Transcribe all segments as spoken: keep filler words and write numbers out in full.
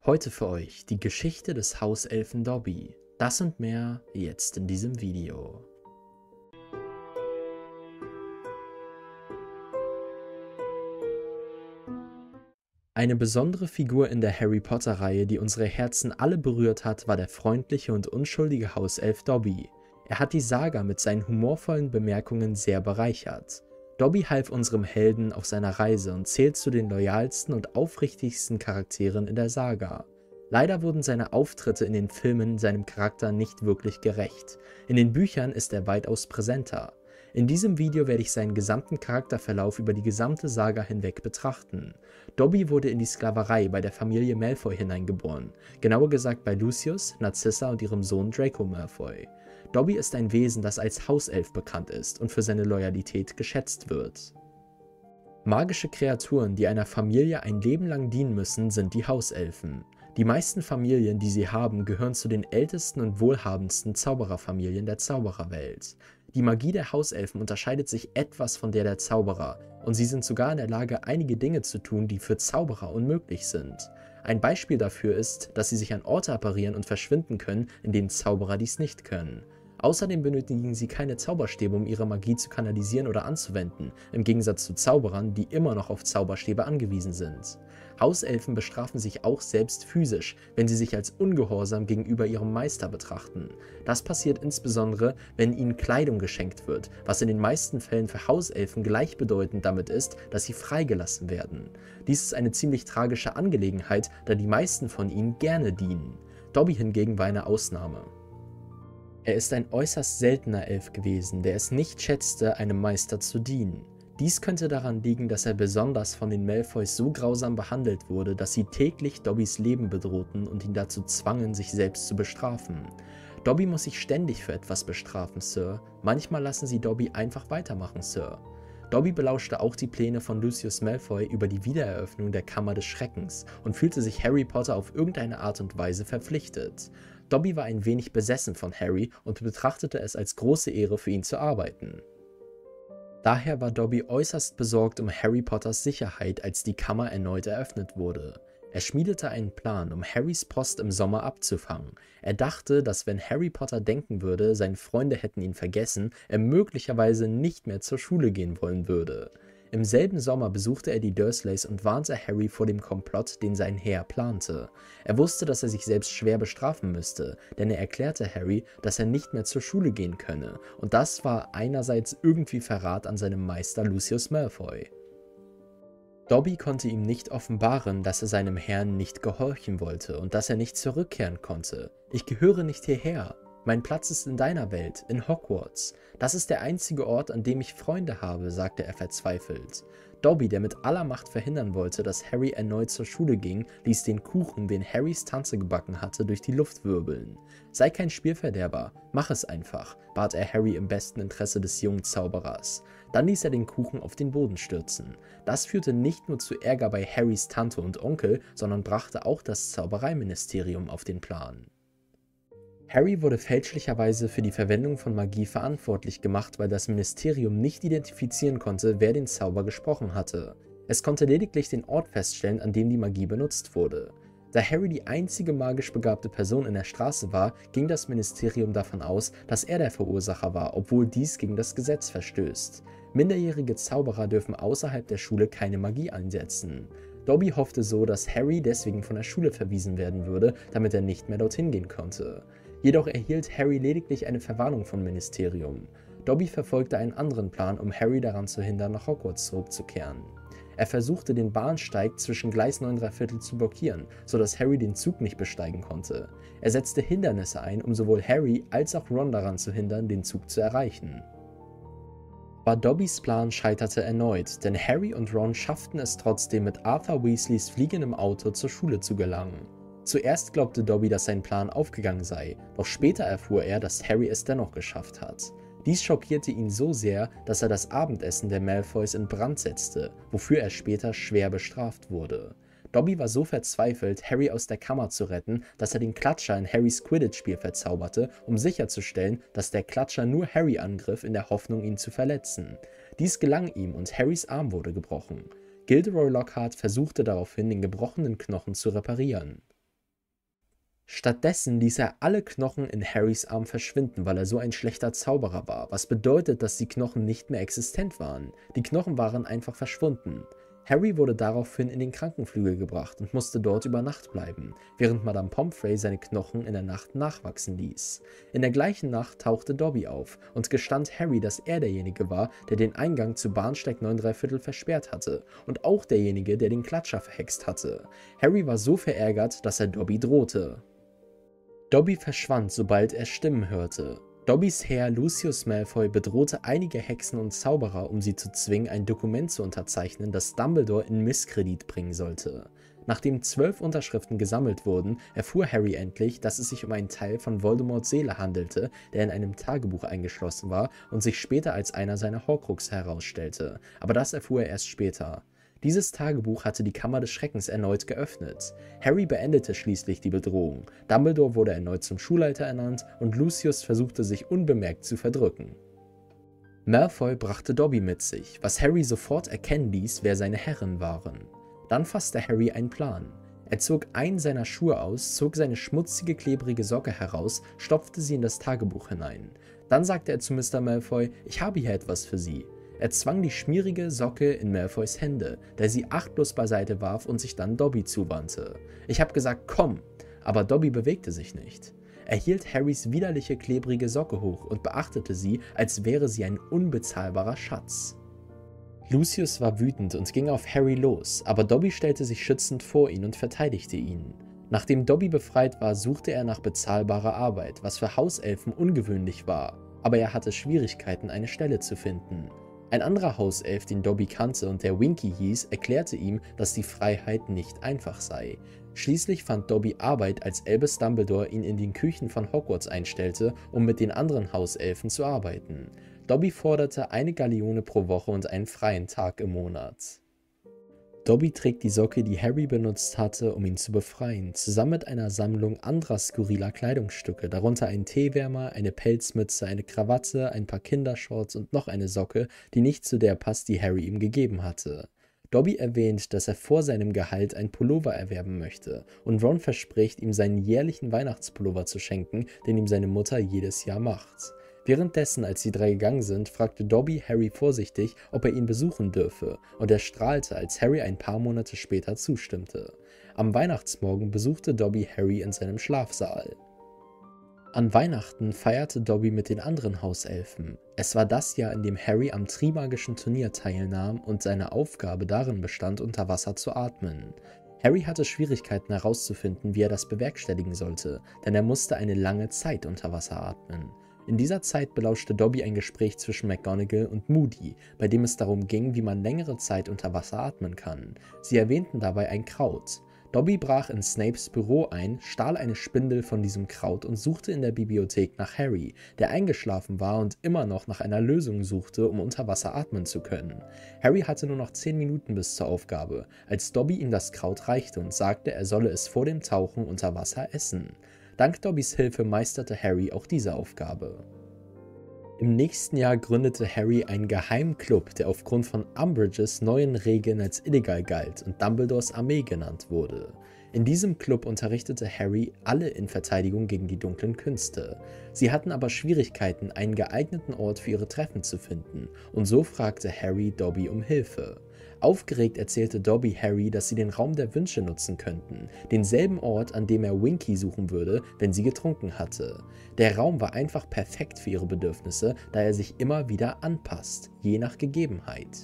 Heute für euch die Geschichte des Hauselfen Dobby. Das und mehr jetzt in diesem Video. Eine besondere Figur in der Harry Potter-Reihe, die unsere Herzen alle berührt hat, war der freundliche und unschuldige Hauself Dobby. Er hat die Saga mit seinen humorvollen Bemerkungen sehr bereichert. Dobby half unserem Helden auf seiner Reise und zählt zu den loyalsten und aufrichtigsten Charakteren in der Saga. Leider wurden seine Auftritte in den Filmen seinem Charakter nicht wirklich gerecht. In den Büchern ist er weitaus präsenter. In diesem Video werde ich seinen gesamten Charakterverlauf über die gesamte Saga hinweg betrachten. Dobby wurde in die Sklaverei bei der Familie Malfoy hineingeboren, genauer gesagt bei Lucius, Narcissa und ihrem Sohn Draco Malfoy. Dobby ist ein Wesen, das als Hauself bekannt ist und für seine Loyalität geschätzt wird. Magische Kreaturen, die einer Familie ein Leben lang dienen müssen, sind die Hauselfen. Die meisten Familien, die sie haben, gehören zu den ältesten und wohlhabendsten Zaubererfamilien der Zaubererwelt. Die Magie der Hauselfen unterscheidet sich etwas von der der Zauberer, und sie sind sogar in der Lage, einige Dinge zu tun, die für Zauberer unmöglich sind. Ein Beispiel dafür ist, dass sie sich an Orte apparieren und verschwinden können, in denen Zauberer dies nicht können. Außerdem benötigen sie keine Zauberstäbe, um ihre Magie zu kanalisieren oder anzuwenden, im Gegensatz zu Zauberern, die immer noch auf Zauberstäbe angewiesen sind. Hauselfen bestrafen sich auch selbst physisch, wenn sie sich als ungehorsam gegenüber ihrem Meister betrachten. Das passiert insbesondere, wenn ihnen Kleidung geschenkt wird, was in den meisten Fällen für Hauselfen gleichbedeutend damit ist, dass sie freigelassen werden. Dies ist eine ziemlich tragische Angelegenheit, da die meisten von ihnen gerne dienen. Dobby hingegen war eine Ausnahme. Er ist ein äußerst seltener Elf gewesen, der es nicht schätzte, einem Meister zu dienen. Dies könnte daran liegen, dass er besonders von den Malfoys so grausam behandelt wurde, dass sie täglich Dobbys Leben bedrohten und ihn dazu zwangen, sich selbst zu bestrafen. Dobby muss sich ständig für etwas bestrafen, Sir. Manchmal lassen sie Dobby einfach weitermachen, Sir. Dobby belauschte auch die Pläne von Lucius Malfoy über die Wiedereröffnung der Kammer des Schreckens und fühlte sich Harry Potter auf irgendeine Art und Weise verpflichtet. Dobby war ein wenig besessen von Harry und betrachtete es als große Ehre, für ihn zu arbeiten. Daher war Dobby äußerst besorgt um Harry Potters Sicherheit, als die Kammer erneut eröffnet wurde. Er schmiedete einen Plan, um Harrys Post im Sommer abzufangen. Er dachte, dass wenn Harry Potter denken würde, seine Freunde hätten ihn vergessen, er möglicherweise nicht mehr zur Schule gehen wollen würde. Im selben Sommer besuchte er die Dursleys und warnte Harry vor dem Komplott, den sein Heer plante. Er wusste, dass er sich selbst schwer bestrafen müsste, denn er erklärte Harry, dass er nicht mehr zur Schule gehen könne, und das war einerseits irgendwie Verrat an seinem Meister Lucius Malfoy. Dobby konnte ihm nicht offenbaren, dass er seinem Herrn nicht gehorchen wollte und dass er nicht zurückkehren konnte. Ich gehöre nicht hierher. Mein Platz ist in deiner Welt, in Hogwarts. Das ist der einzige Ort, an dem ich Freunde habe, sagte er verzweifelt. Dobby, der mit aller Macht verhindern wollte, dass Harry erneut zur Schule ging, ließ den Kuchen, den Harrys Tante gebacken hatte, durch die Luft wirbeln. Sei kein Spielverderber, mach es einfach, bat er Harry im besten Interesse des jungen Zauberers. Dann ließ er den Kuchen auf den Boden stürzen. Das führte nicht nur zu Ärger bei Harrys Tante und Onkel, sondern brachte auch das Zaubereiministerium auf den Plan. Harry wurde fälschlicherweise für die Verwendung von Magie verantwortlich gemacht, weil das Ministerium nicht identifizieren konnte, wer den Zauber gesprochen hatte. Es konnte lediglich den Ort feststellen, an dem die Magie benutzt wurde. Da Harry die einzige magisch begabte Person in der Straße war, ging das Ministerium davon aus, dass er der Verursacher war, obwohl dies gegen das Gesetz verstößt. Minderjährige Zauberer dürfen außerhalb der Schule keine Magie einsetzen. Dobby hoffte so, dass Harry deswegen von der Schule verwiesen werden würde, damit er nicht mehr dorthin gehen konnte. Jedoch erhielt Harry lediglich eine Verwarnung vom Ministerium. Dobby verfolgte einen anderen Plan, um Harry daran zu hindern, nach Hogwarts zurückzukehren. Er versuchte, den Bahnsteig zwischen Gleis neun drei Viertel zu blockieren, sodass Harry den Zug nicht besteigen konnte. Er setzte Hindernisse ein, um sowohl Harry als auch Ron daran zu hindern, den Zug zu erreichen. Aber Dobbys Plan scheiterte erneut, denn Harry und Ron schafften es trotzdem, mit Arthur Weasleys fliegendem Auto zur Schule zu gelangen. Zuerst glaubte Dobby, dass sein Plan aufgegangen sei, doch später erfuhr er, dass Harry es dennoch geschafft hat. Dies schockierte ihn so sehr, dass er das Abendessen der Malfoys in Brand setzte, wofür er später schwer bestraft wurde. Dobby war so verzweifelt, Harry aus der Kammer zu retten, dass er den Klatscher in Harrys Quidditch-Spiel verzauberte, um sicherzustellen, dass der Klatscher nur Harry angriff, in der Hoffnung, ihn zu verletzen. Dies gelang ihm und Harrys Arm wurde gebrochen. Gilderoy Lockhart versuchte daraufhin, den gebrochenen Knochen zu reparieren. Stattdessen ließ er alle Knochen in Harrys Arm verschwinden, weil er so ein schlechter Zauberer war, was bedeutet, dass die Knochen nicht mehr existent waren. Die Knochen waren einfach verschwunden. Harry wurde daraufhin in den Krankenflügel gebracht und musste dort über Nacht bleiben, während Madame Pomfrey seine Knochen in der Nacht nachwachsen ließ. In der gleichen Nacht tauchte Dobby auf und gestand Harry, dass er derjenige war, der den Eingang zu Bahnsteig neun drei Viertel versperrt hatte und auch derjenige, der den Klatscher verhext hatte. Harry war so verärgert, dass er Dobby drohte. Dobby verschwand, sobald er Stimmen hörte. Dobbys Herr Lucius Malfoy bedrohte einige Hexen und Zauberer, um sie zu zwingen, ein Dokument zu unterzeichnen, das Dumbledore in Misskredit bringen sollte. Nachdem zwölf Unterschriften gesammelt wurden, erfuhr Harry endlich, dass es sich um einen Teil von Voldemorts Seele handelte, der in einem Tagebuch eingeschlossen war und sich später als einer seiner Horcruxe herausstellte, aber das erfuhr er erst später. Dieses Tagebuch hatte die Kammer des Schreckens erneut geöffnet. Harry beendete schließlich die Bedrohung, Dumbledore wurde erneut zum Schulleiter ernannt und Lucius versuchte sich unbemerkt zu verdrücken. Malfoy brachte Dobby mit sich, was Harry sofort erkennen ließ, wer seine Herren waren. Dann fasste Harry einen Plan. Er zog einen seiner Schuhe aus, zog seine schmutzige, klebrige Socke heraus, stopfte sie in das Tagebuch hinein. Dann sagte er zu Mister Malfoy, ich habe hier etwas für Sie. Er zwang die schmierige Socke in Malfoys Hände, der sie achtlos beiseite warf und sich dann Dobby zuwandte. Ich habe gesagt, komm, aber Dobby bewegte sich nicht. Er hielt Harrys widerliche, klebrige Socke hoch und beachtete sie, als wäre sie ein unbezahlbarer Schatz. Lucius war wütend und ging auf Harry los, aber Dobby stellte sich schützend vor ihn und verteidigte ihn. Nachdem Dobby befreit war, suchte er nach bezahlbarer Arbeit, was für Hauselfen ungewöhnlich war, aber er hatte Schwierigkeiten, eine Stelle zu finden. Ein anderer Hauself, den Dobby kannte und der Winky hieß, erklärte ihm, dass die Freiheit nicht einfach sei. Schließlich fand Dobby Arbeit, als Albus Dumbledore ihn in den Küchen von Hogwarts einstellte, um mit den anderen Hauselfen zu arbeiten. Dobby forderte eine Galeone pro Woche und einen freien Tag im Monat. Dobby trägt die Socke, die Harry benutzt hatte, um ihn zu befreien, zusammen mit einer Sammlung anderer skurriler Kleidungsstücke, darunter einen Teewärmer, eine Pelzmütze, eine Krawatte, ein paar Kindershorts und noch eine Socke, die nicht zu der passt, die Harry ihm gegeben hatte. Dobby erwähnt, dass er vor seinem Gehalt ein Pullover erwerben möchte, und Ron verspricht, ihm seinen jährlichen Weihnachtspullover zu schenken, den ihm seine Mutter jedes Jahr macht. Währenddessen, als die drei gegangen sind, fragte Dobby Harry vorsichtig, ob er ihn besuchen dürfe, und er strahlte, als Harry ein paar Monate später zustimmte. Am Weihnachtsmorgen besuchte Dobby Harry in seinem Schlafsaal. An Weihnachten feierte Dobby mit den anderen Hauselfen. Es war das Jahr, in dem Harry am Trimagischen Turnier teilnahm und seine Aufgabe darin bestand, unter Wasser zu atmen. Harry hatte Schwierigkeiten herauszufinden, wie er das bewerkstelligen sollte, denn er musste eine lange Zeit unter Wasser atmen. In dieser Zeit belauschte Dobby ein Gespräch zwischen McGonagall und Moody, bei dem es darum ging, wie man längere Zeit unter Wasser atmen kann. Sie erwähnten dabei ein Kraut. Dobby brach in Snapes Büro ein, stahl eine Spindel von diesem Kraut und suchte in der Bibliothek nach Harry, der eingeschlafen war und immer noch nach einer Lösung suchte, um unter Wasser atmen zu können. Harry hatte nur noch zehn Minuten bis zur Aufgabe, als Dobby ihm das Kraut reichte und sagte, er solle es vor dem Tauchen unter Wasser essen. Dank Dobbys Hilfe meisterte Harry auch diese Aufgabe. Im nächsten Jahr gründete Harry einen geheimen Club, der aufgrund von Umbridges neuen Regeln als illegal galt und Dumbledores Armee genannt wurde. In diesem Club unterrichtete Harry alle in Verteidigung gegen die dunklen Künste. Sie hatten aber Schwierigkeiten, einen geeigneten Ort für ihre Treffen zu finden, und so fragte Harry Dobby um Hilfe. Aufgeregt erzählte Dobby Harry, dass sie den Raum der Wünsche nutzen könnten, denselben Ort, an dem er Winky suchen würde, wenn sie getrunken hatte. Der Raum war einfach perfekt für ihre Bedürfnisse, da er sich immer wieder anpasst, je nach Gegebenheit.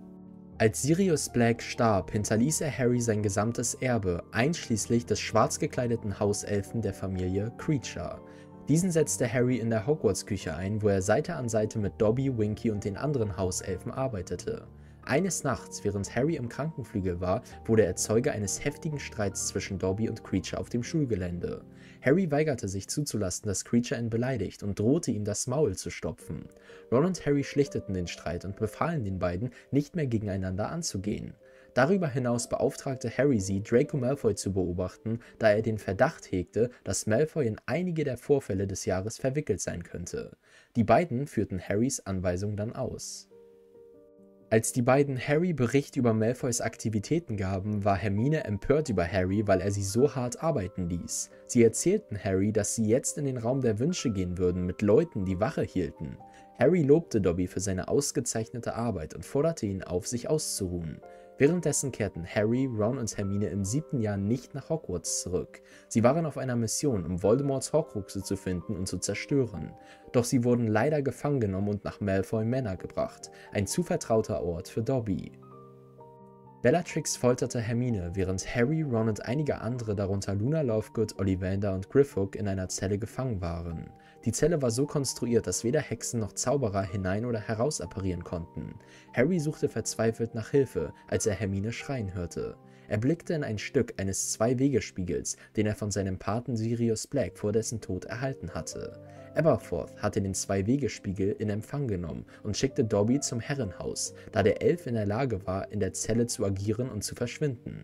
Als Sirius Black starb, hinterließ er Harry sein gesamtes Erbe, einschließlich des schwarz gekleideten Hauselfen der Familie Kreacher. Diesen setzte Harry in der Hogwarts-Küche ein, wo er Seite an Seite mit Dobby, Winky und den anderen Hauselfen arbeitete. Eines Nachts, während Harry im Krankenflügel war, wurde er Zeuge eines heftigen Streits zwischen Dobby und Kreacher auf dem Schulgelände. Harry weigerte sich zuzulassen, dass Kreacher ihn beleidigt und drohte ihm das Maul zu stopfen. Ron und Harry schlichteten den Streit und befahlen den beiden, nicht mehr gegeneinander anzugehen. Darüber hinaus beauftragte Harry sie, Draco Malfoy zu beobachten, da er den Verdacht hegte, dass Malfoy in einige der Vorfälle des Jahres verwickelt sein könnte. Die beiden führten Harrys Anweisung dann aus. Als die beiden Harry Bericht über Malfoys Aktivitäten gaben, war Hermine empört über Harry, weil er sie so hart arbeiten ließ. Sie erzählten Harry, dass sie jetzt in den Raum der Wünsche gehen würden mit Leuten, die Wache hielten. Harry lobte Dobby für seine ausgezeichnete Arbeit und forderte ihn auf, sich auszuruhen. Währenddessen kehrten Harry, Ron und Hermine im siebten Jahr nicht nach Hogwarts zurück. Sie waren auf einer Mission, um Voldemorts Horcruxe zu finden und zu zerstören. Doch sie wurden leider gefangen genommen und nach Malfoy Manor gebracht, ein zu vertrauter Ort für Dobby. Bellatrix folterte Hermine, während Harry, Ron und einige andere, darunter Luna Lovegood, Ollivander und Griffook, in einer Zelle gefangen waren. Die Zelle war so konstruiert, dass weder Hexen noch Zauberer hinein oder heraus apparieren konnten. Harry suchte verzweifelt nach Hilfe, als er Hermine schreien hörte. Er blickte in ein Stück eines Zwei-Wege-Spiegels, den er von seinem Paten Sirius Black vor dessen Tod erhalten hatte. Aberforth hatte den Zwei-Wege-Spiegel in Empfang genommen und schickte Dobby zum Herrenhaus, da der Elf in der Lage war, in der Zelle zu agieren und zu verschwinden.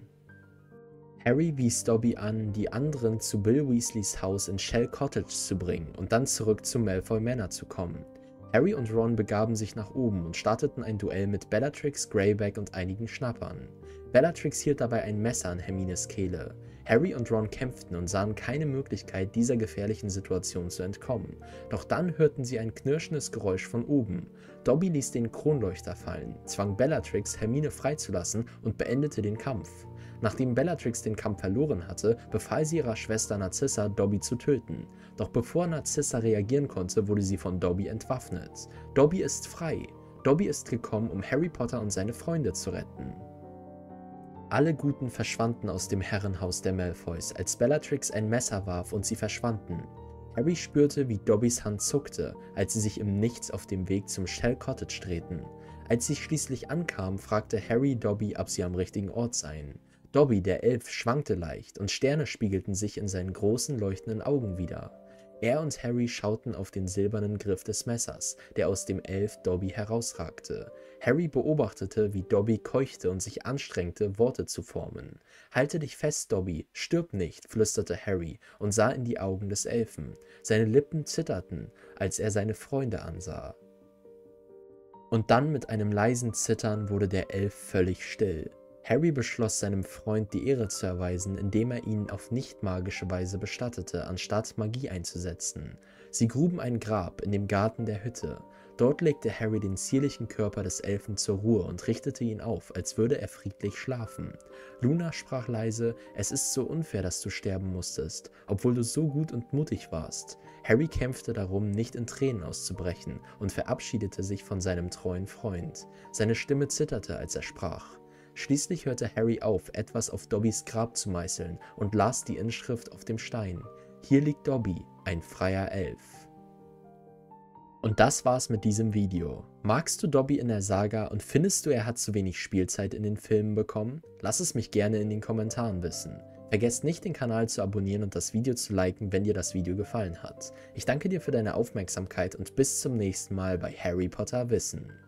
Harry wies Dobby an, die anderen zu Bill Weasleys Haus in Shell Cottage zu bringen und dann zurück zu Malfoy Manor zu kommen. Harry und Ron begaben sich nach oben und starteten ein Duell mit Bellatrix, Greyback und einigen Schnappern. Bellatrix hielt dabei ein Messer an Hermines Kehle. Harry und Ron kämpften und sahen keine Möglichkeit, dieser gefährlichen Situation zu entkommen. Doch dann hörten sie ein knirschendes Geräusch von oben. Dobby ließ den Kronleuchter fallen, zwang Bellatrix, Hermine freizulassen und beendete den Kampf. Nachdem Bellatrix den Kampf verloren hatte, befahl sie ihrer Schwester Narcissa, Dobby zu töten. Doch bevor Narcissa reagieren konnte, wurde sie von Dobby entwaffnet. Dobby ist frei. Dobby ist gekommen, um Harry Potter und seine Freunde zu retten. Alle Guten verschwanden aus dem Herrenhaus der Malfoys, als Bellatrix ein Messer warf und sie verschwanden. Harry spürte, wie Dobbys Hand zuckte, als sie sich im Nichts auf dem Weg zum Shell Cottage drehten. Als sie schließlich ankamen, fragte Harry Dobby, ob sie am richtigen Ort seien. Dobby, der Elf, schwankte leicht und Sterne spiegelten sich in seinen großen, leuchtenden Augen wider. Er und Harry schauten auf den silbernen Griff des Messers, der aus dem Elf Dobby herausragte. Harry beobachtete, wie Dobby keuchte und sich anstrengte, Worte zu formen. »Halte dich fest, Dobby, stirb nicht«, flüsterte Harry und sah in die Augen des Elfen. Seine Lippen zitterten, als er seine Freunde ansah. Und dann mit einem leisen Zittern wurde der Elf völlig still. Harry beschloss, seinem Freund die Ehre zu erweisen, indem er ihn auf nicht-magische Weise bestattete, anstatt Magie einzusetzen. Sie gruben ein Grab in dem Garten der Hütte. Dort legte Harry den zierlichen Körper des Elfen zur Ruhe und richtete ihn auf, als würde er friedlich schlafen. Luna sprach leise: »Es ist so unfair, dass du sterben musstest, obwohl du so gut und mutig warst.« Harry kämpfte darum, nicht in Tränen auszubrechen, und verabschiedete sich von seinem treuen Freund. Seine Stimme zitterte, als er sprach. Schließlich hörte Harry auf, etwas auf Dobbys Grab zu meißeln und las die Inschrift auf dem Stein. Hier liegt Dobby, ein freier Elf. Und das war's mit diesem Video. Magst du Dobby in der Saga und findest du, er hat zu wenig Spielzeit in den Filmen bekommen? Lass es mich gerne in den Kommentaren wissen. Vergesst nicht, den Kanal zu abonnieren und das Video zu liken, wenn dir das Video gefallen hat. Ich danke dir für deine Aufmerksamkeit und bis zum nächsten Mal bei Harry Potter Wissen.